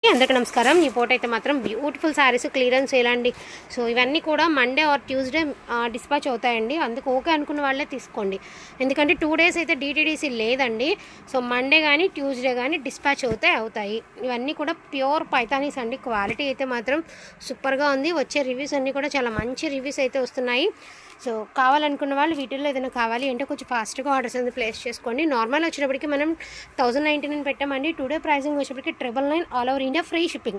అందరికీ నమస్కారం. ఈ పూట అయితే మాత్రం బ్యూటిఫుల్ శారీస్ క్లియరెన్స్ సేల్ అండి. సో ఇవన్నీ కూడా మండే ఆర్ ట్యూస్డే డిస్పాచ్ అవుతాయండి. అందుకు ఓకే అనుకున్న వాళ్ళే తీసుకోండి. ఎందుకంటే 2 డేస్ అయితే DTDC లేదండి. సో మండే కానీ ట్యూస్డే కానీ డిస్పాచ్ అవుతాయి. ఇవన్నీ కూడా ప్యూర్ పైతానీస్ అండి. క్వాలిటీ అయితే మాత్రం సూపర్గా ఉంది. వచ్చే రివ్యూస్ అన్నీ కూడా చాలా మంచి రివ్యూస్ అయితే వస్తున్నాయి. సో కావాలనుకున్న వాళ్ళు వీటిల్లో ఏదైనా కావాలి అంటే కొంచెం ఫాస్ట్గా ఆర్డర్స్ అనేది ప్లేస్ చేసుకోండి. నార్మల్ వచ్చేటప్పటికి మనం 1099 పెట్టామండి. టుడే ప్రైసింగ్ వచ్చేటప్పటికి 999 all over India free shipping.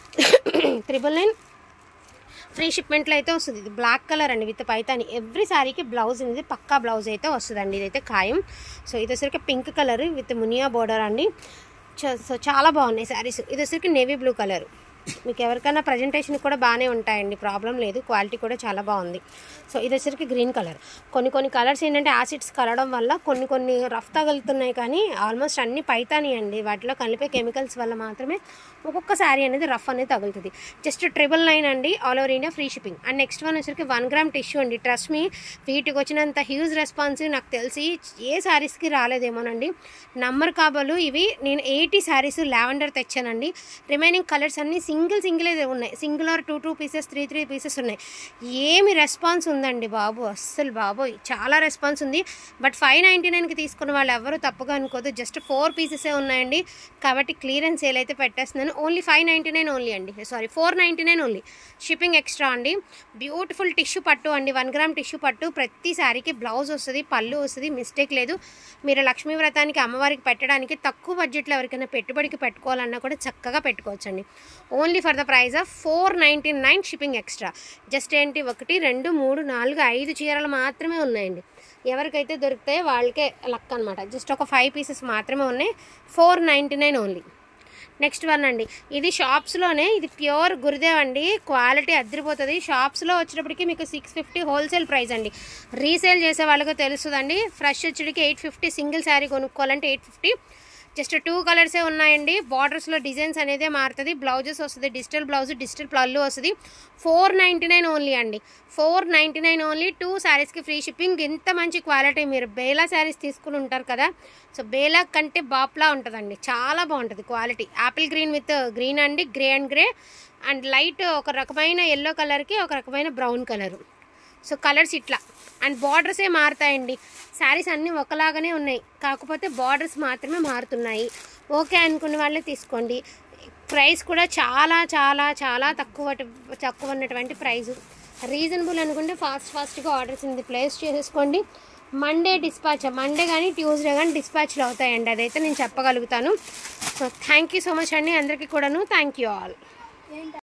999 free షిప్మెంట్లో అయితే వస్తుంది. ఇది బ్లాక్ కలర్ అండి విత్ పైతాని. ఎవ్రీ శారీకి బ్లౌజ్ అనేది పక్కా బ్లౌజ్ అయితే వస్తుందండి. ఇదైతే ఖాయం. సో ఇది వచ్చరికి pink colour with Muniya border అండి. సో చాలా బాగున్నాయి శారీస్. ఇది వచ్చరికి నేవీ బ్లూ కలర్. మీకు ఎవరికైనా ప్రజెంటేషన్ కూడా బాగానే ఉంటాయండి, ప్రాబ్లం లేదు. క్వాలిటీ కూడా చాలా బాగుంది. సో ఇది వచ్చరికి గ్రీన్ కలర్. కొన్ని కలర్స్ ఏంటంటే యాసిడ్స్ కలవడం వల్ల కొన్ని రఫ్ తగులుతున్నాయి, కానీ ఆల్మోస్ట్ అన్ని పైతాని అండి. వాటిలో కలిపే కెమికల్స్ వల్ల మాత్రమే ఒక్కొక్క శారీ అనేది రఫ్ అనేది తగులుతుంది. జస్ట్ 999 అండి, all over India free shipping. And next one వచ్చరికి 1 గ్రామ్ టిష్యూ అండి. ట్రస్ట్ మీ, వీటికి వచ్చినంత హ్యూజ్ రెస్పాన్స్ నాకు తెలిసి ఏ శారీస్కి రాలేదేమోనండి. నంబర్ కాబోలు ఇవి. నేను 80 శారీస్ లావెండర్ తెచ్చానండి. రిమైనింగ్ కలర్స్ అన్నీ సింగిల్ అయితే ఉన్నాయి. సింగిల్ ఆర్ 2 పీసెస్ 3 పీసెస్ ఉన్నాయి. ఏమి రెస్పాన్స్ ఉందండి బాబు, అస్సలు బాబోయ్ చాలా రెస్పాన్స్ ఉంది. బట్ 599కి తీసుకున్న వాళ్ళు ఎవరు తప్పుగా అనుకోదు. జస్ట్ 4 పీసెసే ఉన్నాయండి. కాబట్టి క్లియరెన్స్ సేల్ అయితే పెట్టేస్తున్నాను. ఓన్లీ 599 ఓన్లీ అండి. Sorry 499 only. షిప్పింగ్ ఎక్స్ట్రా అండి. బ్యూటిఫుల్ టిష్యూ పట్టు అండి. 1 గ్రామ్ టిష్యూ పట్టు. ప్రతి శారీకి బ్లౌజ్ వస్తుంది, పళ్ళు వస్తుంది, మిస్టేక్ లేదు. మీరు లక్ష్మీ వ్రతానికి అమ్మవారికి పెట్టడానికి తక్కువ బడ్జెట్లో ఎవరికైనా పెట్టుబడికి పెట్టుకోవాలన్నా కూడా చక్కగా పెట్టుకోవచ్చండి. Only for the price of 499 shipping extra. Just ఏంటి 1 2 3 4 5 చీరలు మాత్రమే ఉన్నాయండి. ఎవరికైతే దొరుకుతాయో వాళ్ళకే లక్ అనమాట. జస్ట్ ఒక 5 పీసెస్ మాత్రమే ఉన్నాయి. 499 ఓన్లీ. నెక్స్ట్ వన్ అండి. ఇది షాప్స్లోనే, ఇది ప్యూర్ గురుదేవ్ అండి. క్వాలిటీ అదిరిపోతుంది. షాప్స్లో వచ్చేటప్పటికి మీకు 650 హోల్సేల్ ప్రైస్ అండి. రీసేల్ చేసే వాళ్ళకి తెలుస్తుందండి. ఫ్రెష్ వచ్చేటికి 850. సింగిల్ శారీ కొనుక్కోవాలంటే 850. జస్ట్ 2 కలర్సే ఉన్నాయండి. బార్డర్స్లో డిజైన్స్ అనేది మారుతుంది. బ్లౌజెస్ వస్తుంది, డిజిటల్ బ్లౌజ్, డిజిటల్ పళ్ళు వస్తుంది. 499 ఓన్లీ అండి. 499 ఓన్లీ. 2 శారీస్కి ఫ్రీ షిప్పింగ్. ఇంత మంచి క్వాలిటీ. మీరు బేలా శారీస్ తీసుకుని ఉంటారు కదా, సో బేలా కంటే బాప్లా ఉంటుందండి. చాలా బాగుంటుంది quality. Apple green with green అండి, grey and grey and light ఒక రకమైన ఎల్లో కలర్కి ఒక రకమైన బ్రౌన్ కలరు. సో కలర్స్ ఇట్లా. అండ్ బార్డర్సే మారుతాయండి. శారీస్ అన్నీ ఒకలాగానే ఉన్నాయి, కాకపోతే బార్డర్స్ మాత్రమే మారుతున్నాయి. ఓకే అనుకున్న వాళ్ళే తీసుకోండి. ప్రైస్ కూడా చాలా చాలా చాలా తక్కువ ఉన్నటువంటి ప్రైజు. రీజనబుల్ అనుకుంటే ఫాస్ట్గా ఆర్డర్స్ అనేది ప్లేస్ చేసేసుకోండి. మండే కానీ ట్యూస్డే కానీ డిస్పాచ్లు అవుతాయండి. అదైతే నేను చెప్పగలుగుతాను. So thank you so much అండి అందరికీ కూడాను. Thank you all.